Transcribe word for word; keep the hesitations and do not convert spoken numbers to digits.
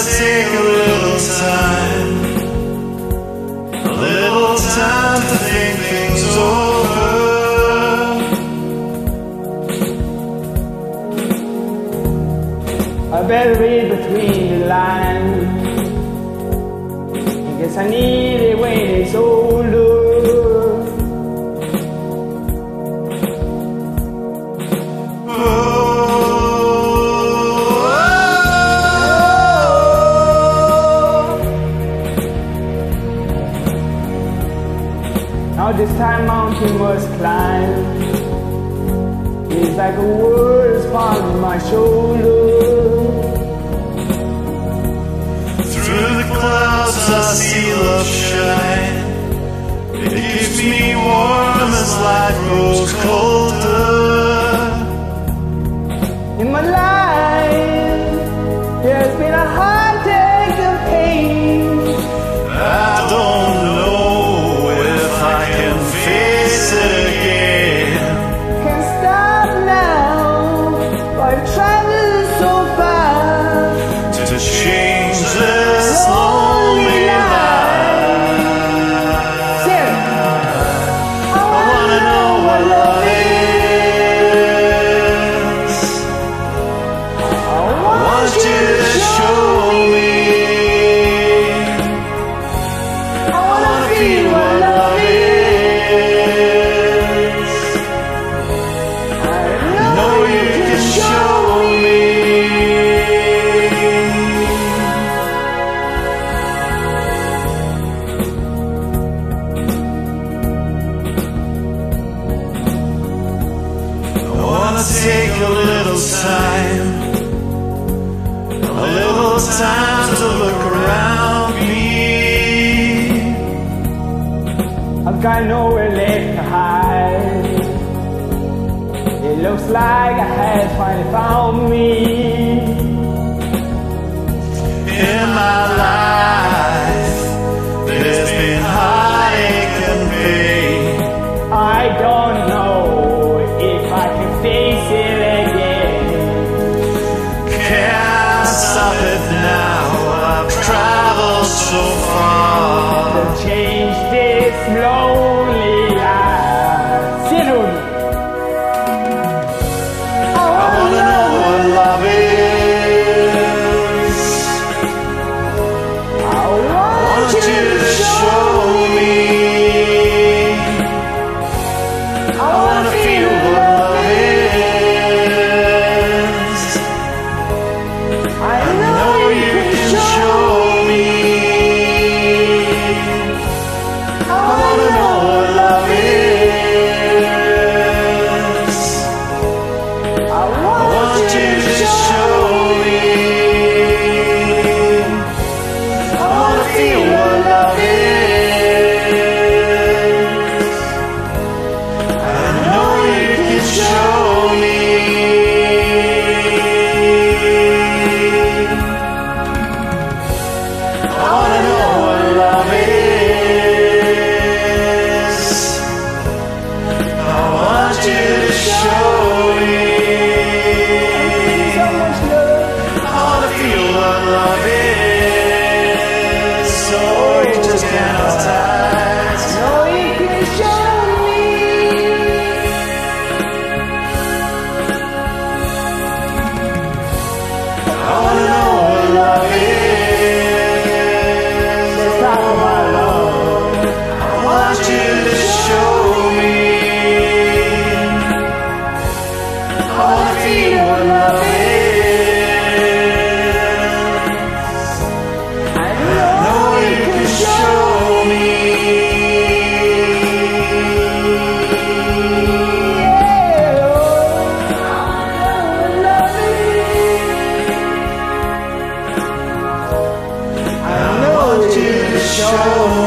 take a little time, a little time to think things over. I better read between the lines. I guess I need it when it's older. Now this time mountain was climbed. It's like a world is upon my shoulder. Through the clouds I see love shine. It keeps me warm as life grows colder. In my life, there's been a heartache and pain. I don't know if I can face it again. Can't stop now, but I've traveled so far to change this lonely life. I wanna know what love is. I want you to show me. I wanna feel what love is. I know you can show me. I wanna take a little time, a little time to look around me. I've got nowhere left to hide. It looks like I had finally found me. In my life, there's been heartache and pain. I don't know if I can face it again. Can't stop it now, I've traveled so far. To change this lonely life. Sit with me. I wanna know what love is. I I want want you you to to show show me. I I wanna feel what love is. I I know know you you can can show show me. I I wanna know what love is. I I want want you you to to show show me. I wanna feel what love is. I know you can show me. I wanna know what love is. I want you to show me. so much love. I wanna feel what love is. So you just can't outside. No, you can show me. I wanna know what love is. Let's talk about love. I want you to show me. I wanna feel what love is. I I know know you you can can show show me. Yeah, oh, love is. I want you to show